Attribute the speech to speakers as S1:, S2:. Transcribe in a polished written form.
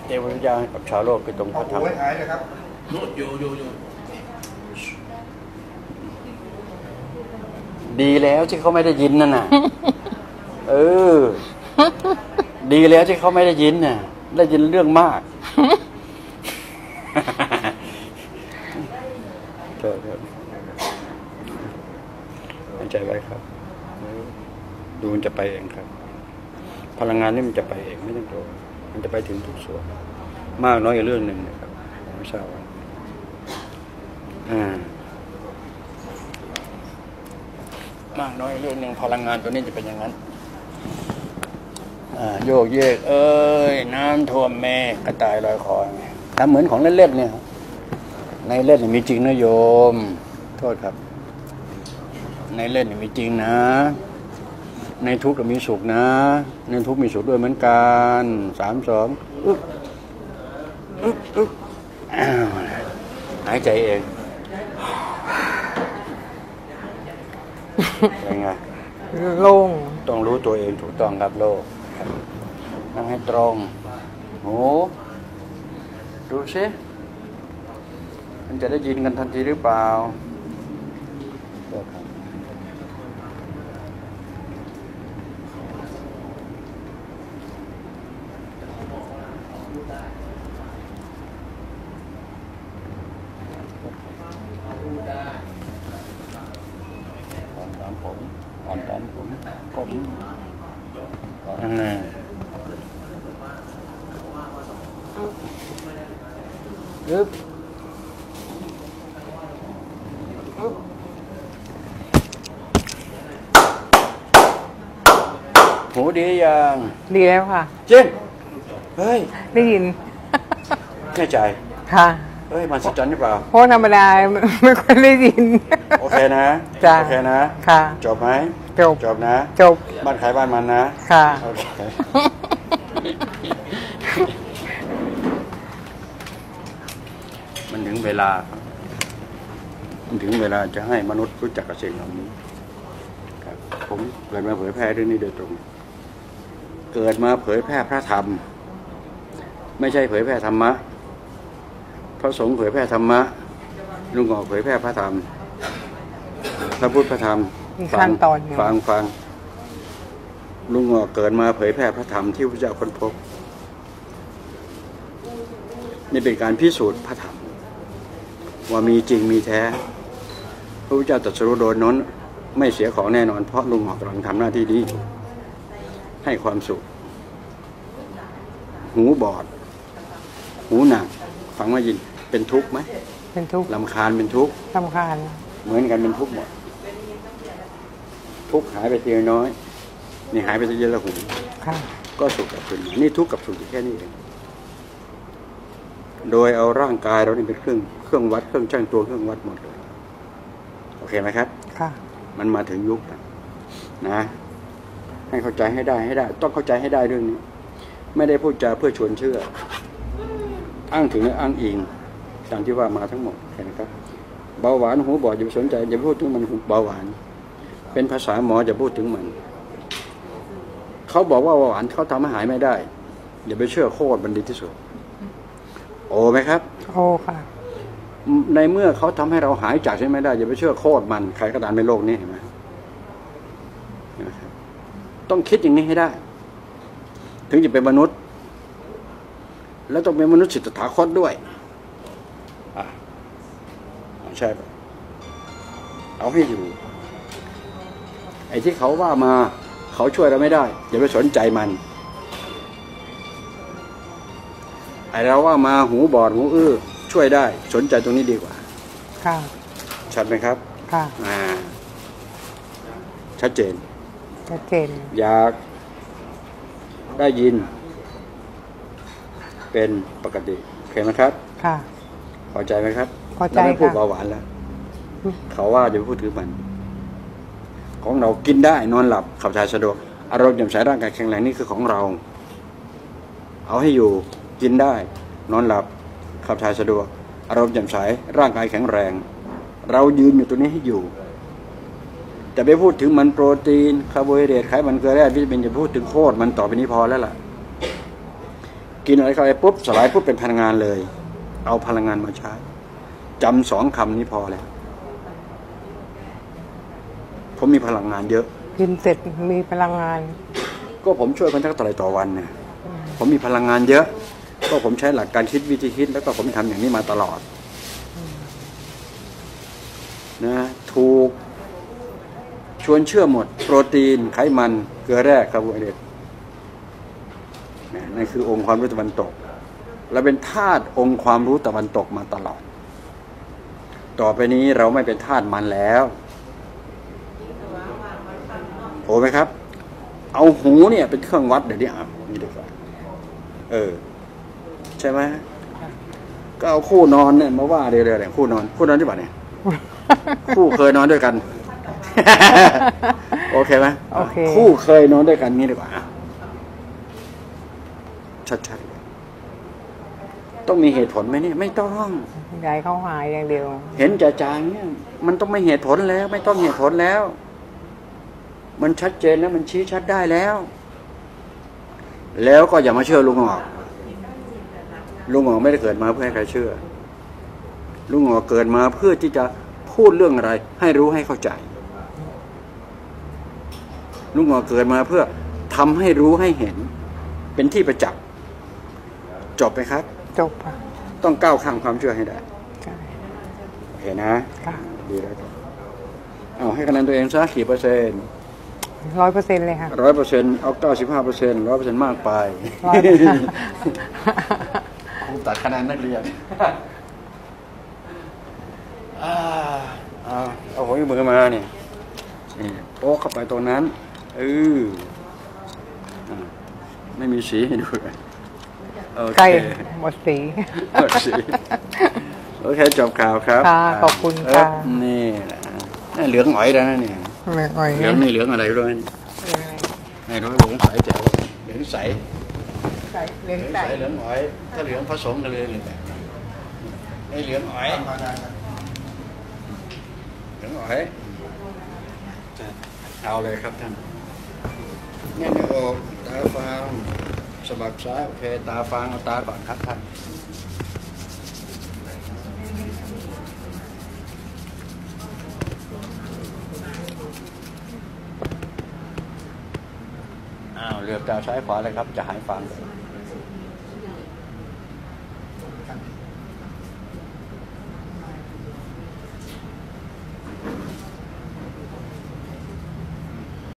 S1: เทววิญญาณกับชาวโลกคือตรงพระธรรม
S2: หายนะครับอยู่
S1: ดีแล้วที่เขาไม่ได้ยินนั่นน่ะดีแล้วที่เขาไม่ได้ยินน่ะได้ยินเรื่องมากเถิดหายใจไว้ครับดูมันจะไปเองครับพลังงานนี่มันจะไปเองไม่ต้องกลัวมันจะไปถึงทุกส่วนมากน้อยอีกเรื่องหนึ่งนะครับไม่ทราบว่ามากน้อยเรื่องหนึ่งพลังงานตัวนี้จะเป็นอย่างนั้นโยกเยกน้ำท่วมแม่กระต่ายลอยคอทำเหมือนของเล่นๆเนี่ยในเล่นมีจริงนะโยมโทษครับในเล่นมีจริงนะในทุกข์ก็มีสุขนะในทุกข์มีสุขด้วยเหมือนกัน3-2หายใจเองเป็นไง
S3: โล่ง
S1: ต้องรู้ตัวเองถูกต้องครับโลกนั่งให้ตรงโหดูสิมันจะได้ยินกันทันทีหรือเปล่าอ่อนตามผมยึบหูดียัง
S3: ดีแล้วค่ะ
S1: จริงเฮ้ย
S3: ได้ยิน
S1: แน่ใจ
S3: ค่ะ
S1: เฮ้ยมันสัจจ์หรือเปล่า
S3: เพราะธรรมดาไม่ค่อยได้ยิน
S1: โอเคนะโอเคนะ
S3: ค่ะ
S1: จบไหมจบนะ
S3: จบ
S1: บ้านใครบ้านมันนะ
S3: ค่ะ
S1: โอเคมันถึงเวลาจะให้มนุษย์รู้จักกับสิ่งเหล่านี้ครับผมเกิดมาเผยแพร่เรื่องนี้โดยตรงเกิดมาเผยแพร่พระธรรมไม่ใช่เผยแพร่ธรรมะพระสงฆ์เผยแพร่ธรรมะลุงหงอกเผยแพร่พระธรรมพระพุทธพระธรรมฟังลุงหงอกเกิดมาเผยแพร่พระธรรมที่พระเจ้าค้นพบนี่เป็นการพิสูจน์พระธรรมว่ามีจริงมีแท้พระพุทธเจ้าตรัสรู้โดยนั้นไม่เสียของแน่นอนเพราะลุงหงอกกำลังทำหน้าที่นี้ให้ความสุขหูบอดหูหนักฟังว่ายินเป็นทุกข์ไหม
S3: เป็นทุกข์
S1: รำคาญเป็นทุกข์
S3: รำคาญ
S1: เหมือนกันเป็นทุกข์หมดทุกข์หายไปทีน้อยนี่หายไปทีเยอะแล้วหูก็สุขกับคุณนี่ทุกข์กับสุขแค่นี้เองโดยเอาร่างกายเรานี่เป็นเครื่องวัดเครื่องชั่งตัวเครื่องวัดหมดเลยโอเคไหมครับ
S3: ค่ะ
S1: มันมาถึงยุคนะให้เข้าใจให้ได้ต้องเข้าใจให้ได้เรื่องนี้ไม่ได้พูดจาเพื่อชวนเชื่ออ้างถึงและอ้างอิงตามที่ว่ามาทั้งหมดเห็นไหมครับเบาหวานหูบอดอย่าไปสนใจอย่าพูดถึงมันเบาหวานเป็นภาษาหมออย่าพูดถึงมันเขาบอกว่าเบาหวานเขาทำให้หายไม่ได้อย่าไปเชื่อโคตรบัณฑิตที่สุดโอ้ไหมครับ
S3: โอ้ค่ะ
S1: ในเมื่อเขาทำให้เราหายจากใช่ไม่ได้อย่าไปเชื่อโคตรมันใครก็ตามในโลกนี้เห็นไหมต้องคิดอย่างนี้ให้ได้ถึงจะเป็นมนุษย์แล้วต้องเป็นมนุษย์สิทธาคตด้วยใช่ปะเอาให้อยู่ไอ้ที่เขาว่ามาเขาช่วยเราไม่ได้อย่าไปสนใจมันไอ้เราว่ามาหูบอดหูอื้อช่วยได้สนใจตรงนี้ดีกว่า
S3: ค่ะ
S1: ชัดไหมครับ
S3: ค่ะ
S1: ชัดเจนอยากได้ยินเป็นปกติโอเคไหมครับ
S3: ค่ะ
S1: พอใจไหมครับ
S3: พอใจค่ะ
S1: ไม่พูดเบาหวานแล้วเขาว่าอย่าพูดถึงมันของเรากินได้นอนหลับขับถ่ายสะดวกอารมณ์แจ่มใสร่างกายแข็งแรงนี่คือของเราเอาให้อยู่กินได้นอนหลับขับถ่ายสะดวกอารมณ์แจ่มใสร่างกายแข็งแรงเรายืนอยู่ตัวนี้ให้อยู่แต่ไปพูดถึงมันโปรตีนคาร์โบไฮเดรตไขมันเกลือแร่วิตามินจะพูดถึงโคตรมันต่อไปนี้พอแล้วล่ะกินอะไรเข้าไปปุ๊บสลายปุ๊บเป็นพลังงานเลย เอาพลังงานมาใช้จำ2 คำนี้พอแล้วผมมีพลังงานเยอะ
S3: กินเสร็จมีพลังงาน
S1: ก็ผมช่วยคนทั้งต่อวันเนี่ยผมมีพลังงานเยอะก็ผมใช้หลักการคิดวิธีคิดแล้วก็ผมทำอย่างนี้มาตลอดนะถูกชวนเชื่อหมดโปรตีนไขมันเกลือแร่คาร์โบไฮเดรตนั่นคือองค์ความรู้ตะวันตกเราเป็นธาตุองค์ความรู้ตะวันตกมาตลอดต่อไปนี้เราไม่เป็นธาตุมันแล้วโอ้ไหมครับเอาหูเนี่ยเป็นเครื่องวัดเดี๋ยวนี้นี่ดีกว่าใช่ไหมก็เอาคู่นอนเนี่ยมาว่าเรื่อยๆคู่นอนที่บ้านเนี่ย คู่เคยนอนด้วยกัน โอเคไหม
S3: โอเค
S1: คู่เคยนอนด้วยกันนี่ดีกว่าชัดๆต้องมีเหตุผลไหมเนี่ยไม่ต้อง
S3: ยายเขาหายอย่างเดียว
S1: เห็นจ่าจางเนี่ยมันต้องไม่เหตุผลแล้วไม่ต้องเหตุผลแล้วมันชัดเจนแล้วมันชี้ชัดได้แล้วก็อย่ามาเชื่อลุงออกไม่ได้เกิดมาเพื่อให้ใครเชื่อลุงออกเกิดมาเพื่อที่จะพูดเรื่องอะไรให้รู้ให้เข้าใจลุงออกเกิดมาเพื่อทำให้รู้ให้เห็นเป็นที่ประจักษ์จบไหมครับ
S3: จบค่ะ
S1: ต้องก้าวข้ามความเชื่อให้ได้
S3: ใช่
S1: โอเคนะ
S3: ค่ะ
S1: ดีแล้วครับเอาให้คะแนนตัวเองสักกี่เปอร์เซ็นต์
S3: 100%เลยค่ะ
S1: 100%เอา95% 100%มากไป ครูตัดคะแนนนักเรียนเอาหัวมือมาเนี่ยนี่โป๊ะเข้าไปตรงนั้นไม่มีสีให้ดูโอเค
S3: ใกล้หมดสี
S1: หมดสีโอเคจบข่าวครับ
S3: ค่ะขอบคุณค่ะ
S1: นี่แหละนี่เหลืองอ๋อยแล้วนะเนี่ย
S3: ไม่อ่อย
S1: เหลืองนี่เหลืองอะไรด้วยไม่รู้เหลืองใสแจ๋วเหลืองใส
S3: ใส่เหลือง
S1: เหลือง
S3: ใส่
S1: ใสเหลืองอ๋อยถ้าเหลืองผสมกันเลยเหลืองแบบไอ้เหลืองอ๋อยเหลืองอ๋อยเอาเลยครับท่านแน่นหน้าอกตาฟางสะบักซ้ายโอเคตาฟางเอาตาก่อนครับท่านเหลือบตาซ้ายขวาเลยครับจะหายฟังเลย